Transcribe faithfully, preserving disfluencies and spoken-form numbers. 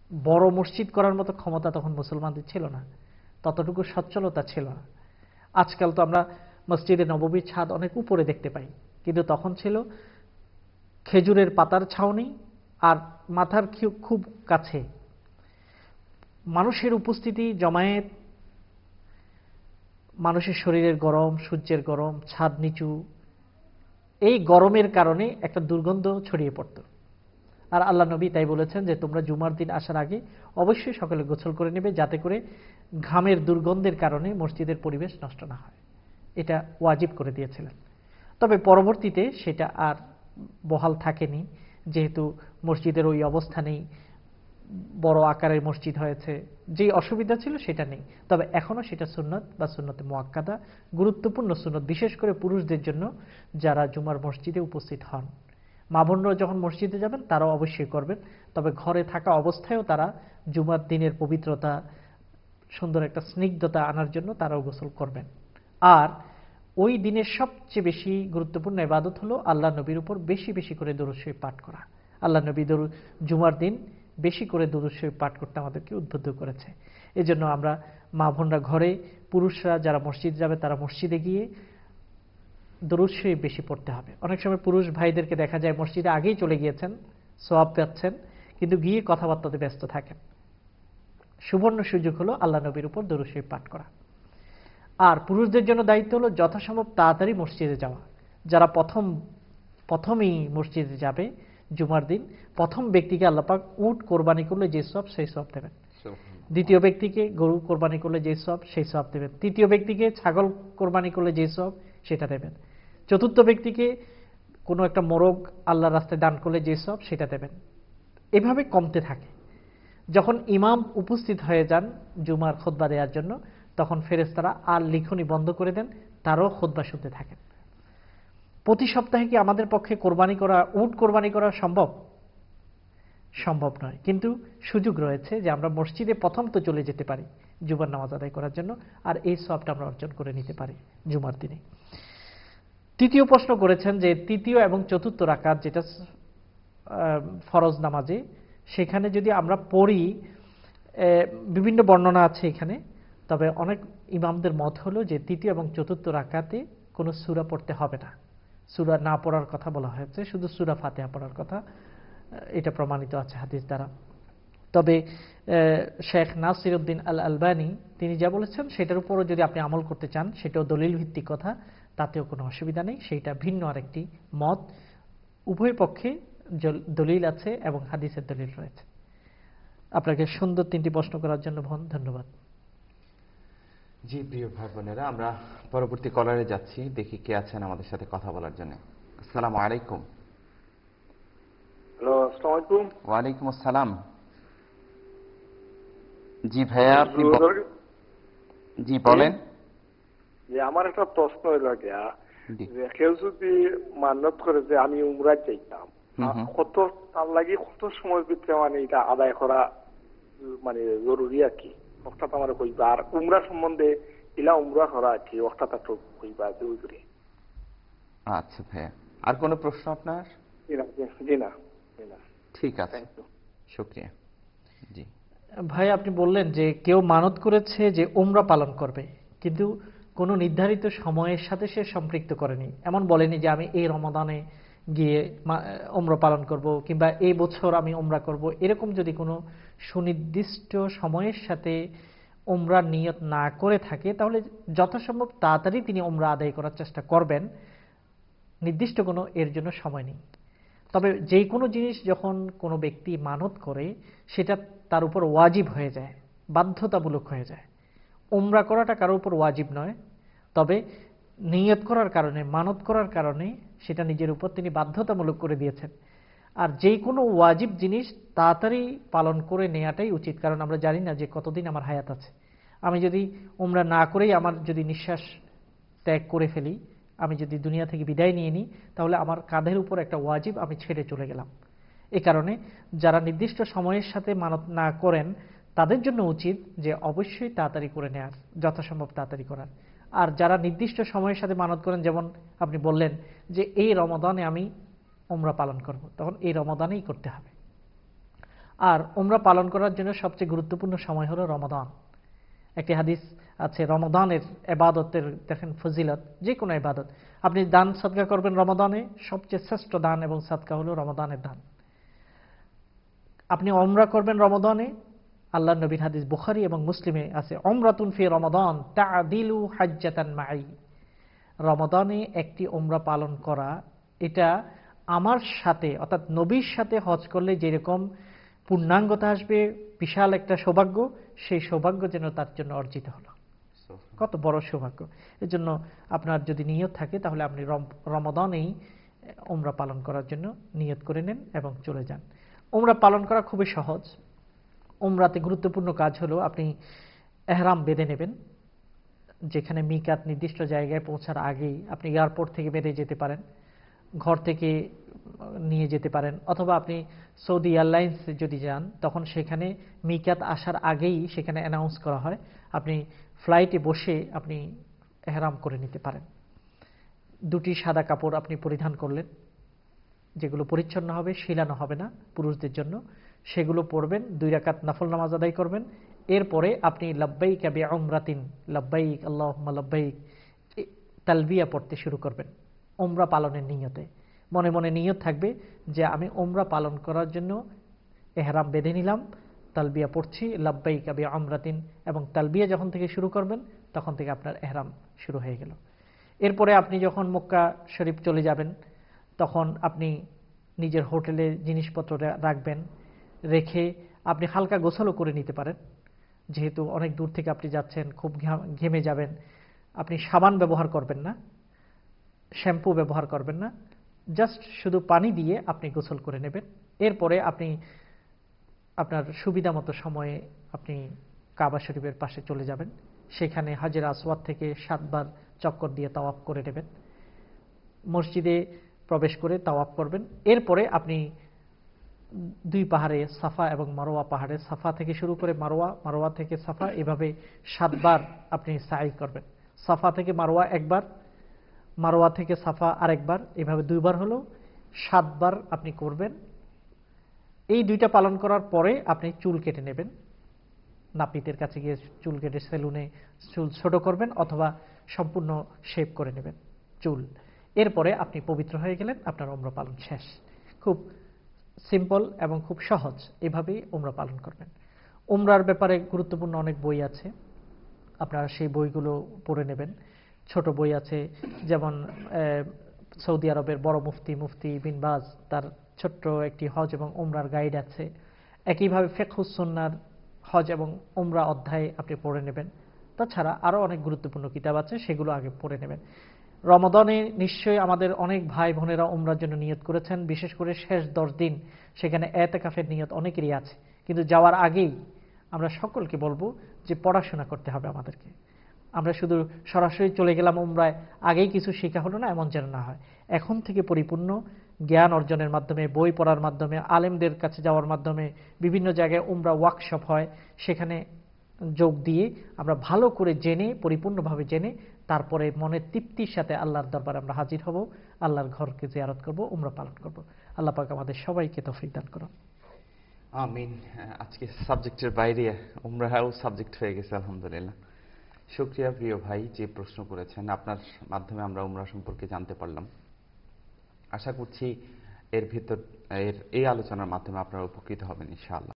বড় মসজিদ করার মতো ক্ষমতা তখন মুসলমানদের ছিল না, ততটুকু সচ্ছলতা ছিল না। আজকাল তো আমরা মসজিদে নববীর ছাদ অনেক উপরে দেখতে পাই, কিন্তু তখন ছিল খেজুরের পাতার ছাউনি আর মাথার খুব কাছে। মানুষের উপস্থিতি, জমায়েত, মানুষের শরীরের গরম, সূর্যের গরম, ছাদ নিচু, এই গরমের কারণে একটা দুর্গন্ধ ছড়িয়ে পড়ত। আর আল্লাহ নবী তাই বলেছেন যে তোমরা জুমার দিন আসার আগে অবশ্যই সকলে গোসল করে নেবে, যাতে করে ঘামের দুর্গন্ধের কারণে মসজিদের পরিবেশ নষ্ট না হয়। এটা ওয়াজিব করে দিয়েছিলেন। তবে পরবর্তীতে সেটা আর বহাল থাকেনি, যেহেতু মসজিদের ওই অবস্থা নেই, বড় আকারের মসজিদ হয়েছে, যে অসুবিধা ছিল সেটা নেই। তবে এখনো সেটা সুন্নত বা সুন্নতে মুআক্কাদা, গুরুত্বপূর্ণ সুন্নত, বিশেষ করে পুরুষদের জন্য যারা জুমার মসজিদে উপস্থিত হন। মা বোনরা যখন মসজিদে যাবেন তারাও অবশ্যই করবেন, তবে ঘরে থাকা অবস্থায়ও তারা জুমার দিনের পবিত্রতা, সুন্দর একটা স্নিগ্ধতা আনার জন্য তারাও গোসল করবেন। আর ওই দিনের সবচেয়ে বেশি গুরুত্বপূর্ণ ইবাদত হলো আল্লাহ নবীর উপর বেশি বেশি করে দরুদ শরীফ পাঠ করা। আল্লাহ নবী দরুদ জুমার দিন বেশি করে দরুদ শরীফ পাঠ করতে আমাদেরকে উদ্বুদ্ধ করেছে। এজন্য আমরা মা বোনরা ঘরে, পুরুষরা যারা মসজিদ যাবে তারা মসজিদে গিয়ে দরুদ শরীফ বেশি পড়তে হবে। অনেক সময় পুরুষ ভাইদেরকে দেখা যায় মসজিদে আগেই চলে গিয়েছেন, সওয়াব পাচ্ছেন, কিন্তু গিয়ে কথাবার্তাতে ব্যস্ত থাকেন। সুবর্ণ সুযোগ হলো আল্লাহ নবীর উপর দরুদ শরীফ পাঠ করা। আর পুরুষদের জন্য দায়িত্ব হলো যথাসম্ভব তাড়াতাড়ি মসজিদে যাওয়া। যারা প্রথম প্রথমেই মসজিদে যাবে জুমার দিন, প্রথম ব্যক্তিকে আল্লাহ পাক উট কোরবানি করলে যে সওয়াব সেই সওয়াব দেবেন, দ্বিতীয় ব্যক্তিকে গরু কোরবানি করলে যে সওয়াব সেই সওয়াব দেবেন, তৃতীয় ব্যক্তিকে ছাগল কোরবানি করলে যে সওয়াব সেটা দেবেন, চতুর্থ ব্যক্তিকে কোনো একটা মোরগ আল্লাহর রাস্তায় দান করলে যে সওয়াব সেটা দেবেন। এভাবে কমতে থাকে। যখন ইমাম উপস্থিত হয়ে যান জুমার খুতবা দেওয়ার জন্য, তখন ফেরেশতারা আর লিখনি বন্ধ করে দেন, তারও খুতবা শুনতে থাকেন। প্রতি সপ্তাহে কি আমাদের পক্ষে কোরবানি করা, উট কোরবানি করা সম্ভব? সম্ভব নয়, কিন্তু সুযোগ রয়েছে যে আমরা মসজিদে প্রথম তো চলে যেতে পারি জুমার নামাজ আদায় করার জন্য, আর এই সওয়াবটা আমরা অর্জন করে নিতে পারি জুমার দিনে। তৃতীয় প্রশ্ন করেছেন যে তৃতীয় এবং চতুর্থ রাকাত যেটা ফরজ নামাজে, সেখানে যদি আমরা পড়ি, বিভিন্ন বর্ণনা আছে এখানে, তবে অনেক ইমামদের মত হলো যে তৃতীয় এবং চতুর্থ রাকাতে কোনো সূরা পড়তে হবে না, সূরা না পড়ার কথা বলা হয়েছে, শুধু সূরা ফাতিহা পড়ার কথা, এটা প্রমাণিত আছে হাদিস দ্বারা। তবে শেখ নাসিরউদ্দিন আল আলবানী তিনি যা বলেছেন সেটার উপরও যদি আপনি আমল করতে চান, সেটাও দলিল ভিত্তিক কথা, তাতেও কোনো অসুবিধা নেই, সেইটা ভিন্ন আরেকটি মত। উভয় পক্ষে দলিল আছে এবং হাদিসের দলিল রয়েছে। আপনাকে সুন্দর তিনটি প্রশ্ন করার জন্য ধন্যবাদ। জি প্রিয় ভাই বোনেরা, আমরা পরবর্তী কলারে যাচ্ছি, দেখি কে আছেন আমাদের সাথে কথা বলার জন্য। আসসালামু আলাইকুম। হ্যালো, আসসালামু আলাইকুম। ওয়ালাইকুম আসসালাম। জি ভাইয়া, আপনি জি বলেন। যে আমার একটা প্রশ্ন হইল, কেউ যদি মান্যত করে যে আমি উমরায় যাইতাম, কত তার লাগে কত সময় ভিতরে মানে এটা আদায় করা মানে জরুরি আর কি, অর্থাৎ আমার কইবা, আর উমরা সম্বন্ধে ইলা উমরা করা আর কি অর্থাৎ একটু কইবা জরুরি। আচ্ছা ভাইয়া, আর কোনো প্রশ্ন আপনার? জি না, ঠিক আছে, শুকরিয়া। জি ভাই, আপনি বললেন যে কেউ মানত করেছে যে উমরা পালন করবে, কিন্তু কোনো নির্ধারিত সময়ের সাথে সে সম্পৃক্ত করেনি, এমন বলেনি যে আমি এই রমাদানে গিয়ে উমরা পালন করব, কিংবা এই বছর আমি উমরা করব। এরকম যদি কোনো সুনির্দিষ্ট সময়ের সাথে উমরার নিয়ত না করে থাকে, তাহলে যথাসম্ভব তাড়াতাড়ি তিনি উমরা আদায় করার চেষ্টা করবেন, নির্দিষ্ট কোনো এর জন্য সময় নেই। তবে যে কোনো জিনিস যখন কোনো ব্যক্তি মানত করে, সেটা তার উপর ওয়াজিব হয়ে যায়, বাধ্যতামূলক হয়ে যায়। উমরা করাটা কারোর উপর ওয়াজিব নয়, তবে নিয়ত করার কারণে, মানত করার কারণে সেটা নিজের উপর তিনি বাধ্যতামূলক করে দিয়েছেন। আর যে কোনো ওয়াজিব জিনিস তাড়াতাড়ি পালন করে নেওয়াটাই উচিত, কারণ আমরা জানি না যে কতদিন আমার হায়াত আছে। আমি যদি উমরা না করেই আমার যদি নিঃশ্বাস ত্যাগ করে ফেলি, আমি যদি দুনিয়া থেকে বিদায় নিয়ে নিই, তাহলে আমার কাঁধের উপর একটা ওয়াজিব আমি ছেড়ে চলে গেলাম। এ কারণে যারা নির্দিষ্ট সময়ের সাথে মানত না করেন, তাদের জন্য উচিত যে অবশ্যই তাড়াতাড়ি করে নেওয়ার, যথাসম্ভব তাড়াতাড়ি করার। আর যারা নির্দিষ্ট সময়ের সাথে মানত করেন, যেমন আপনি বললেন যে এই রমাদানে আমি উমরা পালন করব, তখন এই রমাদানেই করতে হবে। আর উমরা পালন করার জন্য সবচেয়ে গুরুত্বপূর্ণ সময় হলো রমাদান। একটি হাদিস আছে রমাদানের ইবাদতের, দেখেন ফজিলত, যে কোনো ইবাদত আপনি দান সদকা করবেন রমাদানে, সবচেয়ে শ্রেষ্ঠ দান এবং সদকা হলো রমাদানের দান। আপনি উমরা করবেন রমাদানে, আল্লাহর নবীর হাদিস বুখারী এবং মুসলিমে আছে, উমরাতুন ফি রমাদান তা'দিলু হাজ্জাতান মাই। রমাদানে একটি উমরা পালন করা, এটা আমার সাথে অর্থাৎ নবীর সাথে হজ করলে যেরকম পূর্ণাঙ্গতা আসবে, বিশাল একটা সৌভাগ্য, সেই সৌভাগ্য যেন তার জন্য অর্জিত হলো। কত বড় সৌভাগ্য! এর জন্য আপনার যদি নিয়ত থাকে তাহলে আপনি রমাদানেই উমরা পালন করার জন্য নিয়ত করে নেন এবং চলে যান। উমরা পালন করা খুবই সহজ। উমরাতে গুরুত্বপূর্ণ কাজ হলো আপনি এহরাম বেঁধে নেবেন। যেখানে মিকাত নির্দিষ্ট জায়গায় পৌঁছার আগেই আপনি এয়ারপোর্ট থেকে বেঁধে যেতে পারেন, ঘর থেকে নিয়ে যেতে পারেন, অথবা আপনি সৌদি এয়ারলাইন্স যদি যান তখন সেখানে মিকাত আসার আগেই সেখানে অ্যানাউন্স করা হয়, আপনি ফ্লাইটে বসে আপনি এহরাম করে নিতে পারেন। দুটি সাদা কাপড় আপনি পরিধান করলেন, যেগুলো পরিচ্ছন্ন হবে, শিলানো হবে না পুরুষদের জন্য, সেগুলো পরবেন, দুই রাকাত নফল নামাজ আদায় করবেন। এরপরে আপনি লাব্বাইক বিউমরাতিন, লাব্বাইক আল্লাহুম্মা লাব্বাইক তালবিয়া পড়তে শুরু করবেন উমরা পালনের নিয়তে। মনে মনে নিয়ত থাকবে যে আমি উমরা পালন করার জন্য এহরাম বেঁধে নিলাম, তালবিয়া পড়ছি লাব্বাইক বিউমরাতিন, এবং তালবিয়া যখন থেকে শুরু করবেন তখন থেকে আপনার এহরাম শুরু হয়ে গেল। এরপরে আপনি যখন মক্কা শরীফ চলে যাবেন তখন আপনি নিজের হোটেলে জিনিসপত্র রাখবেন, রেখে আপনি হালকা গোসলও করে নিতে পারেন। যেহেতু অনেক দূর থেকে আপনি যাচ্ছেন, খুব ঘেমে যাবেন, আপনি সাবান ব্যবহার করবেন না, শ্যাম্পু ব্যবহার করবেন না, জাস্ট শুধু পানি দিয়ে আপনি গোসল করে নেবেন। এরপরে আপনি আপনার সুবিধা মতো সময়ে আপনি কাবা শরীফের পাশে চলে যাবেন, সেখানে হাজের আসওয়াদ থেকে সাতবার চক্কর দিয়ে তাওয়াফ করে নেবেন, মসজিদে প্রবেশ করে তাওয়াফ করবেন। এরপরে আপনি দুই পাহাড়ে সাফা এবং মারোয়া পাহাড়ে, সাফা থেকে শুরু করে মারোয়া, মারোয়া থেকে সাফা, এভাবে সাতবার আপনি সাই করবেন। সাফা থেকে মারোয়া একবার, মারোয়া থেকে সাফা আরেকবার, এভাবে দুইবার হলো সাতবার আপনি করবেন। এই দুইটা পালন করার পরে আপনি চুল কেটে নেবেন, নাপিতের কাছে গিয়ে চুল কেটে সেলুনে চুল ছোট করবেন অথবা সম্পূর্ণ শেভ করে নেবেন চুল। এরপরে আপনি পবিত্র হয়ে গেলেন, আপনার উমরা পালন শেষ। খুব সিম্পল এবং খুব সহজ, এভাবেই উমরা পালন করবেন। উমরার ব্যাপারে গুরুত্বপূর্ণ অনেক বই আছে, আপনারা সেই বইগুলো পড়ে নেবেন। ছোট বই আছে, যেমন সৌদি আরবের বড় মুফতি মুফতি বিন বাজ, তার ছোট্ট একটি হজ এবং উমরার গাইড আছে। একইভাবে ফিকহুস সুন্নাহর হজ এবং উমরা অধ্যায় আপনি পড়ে নেবেন। তাছাড়া আরও অনেক গুরুত্বপূর্ণ কিতাব আছে, সেগুলো আগে পড়ে নেবেন। রমাদানে নিশ্চয়ই আমাদের অনেক ভাই বোনেরা উমরার জন্য নিয়ত করেছেন, বিশেষ করে শেষ দশ দিন সেখানে এতেকাফের নিয়ত অনেকেরই আছে। কিন্তু যাওয়ার আগেই আমরা সকলকে বলবো যে পড়াশোনা করতে হবে আমাদেরকে। আমরা শুধু সরাসরি চলে গেলাম উমরায়, আগেই কিছু শেখা হলো না, এমন যেন না হয়। এখন থেকে পরিপূর্ণ জ্ঞান অর্জনের মাধ্যমে, বই পড়ার মাধ্যমে, আলেমদের কাছে যাওয়ার মাধ্যমে, বিভিন্ন জায়গায় উমরা ওয়ার্কশপ হয়, সেখানে যোগ দিয়ে আমরা ভালো করে জেনে, পরিপূর্ণভাবে জেনে, তারপরে মনের তৃপ্তির সাথে আল্লাহর দরবারে আমরা হাজির হব, আল্লাহর ঘরকে জিয়ারত করব, উমরা পালন করব। আল্লাহ পাক আমাদের সবাইকে তৌফিক দান করুন। আমিন। আজকে সাবজেক্টের বাইরে উমরাও সাবজেক্ট হয়ে গেছে, আলহামদুলিল্লাহ। শুকরিয়া প্রিয় ভাই, যে প্রশ্ন করেছেন, আপনার মাধ্যমে আমরা উমরা সম্পর্কে জানতে পারলাম। আশা করছি এর ভিতর এর এই আলোচনার মাধ্যমে আপনারা উপকৃত হবেন ইনশাআল্লাহ।